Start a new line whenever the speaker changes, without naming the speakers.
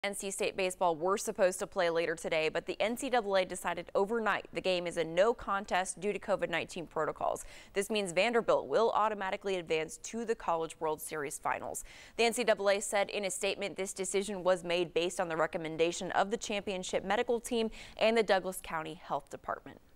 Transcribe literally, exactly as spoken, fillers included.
N C State baseball were supposed to play later today, but the N C double A decided overnight the game is a no contest due to COVID nineteen protocols. This means Vanderbilt will automatically advance to the College World Series finals. The N C double A said in a statement this decision was made based on the recommendation of the championship medical team and the Douglas County Health Department.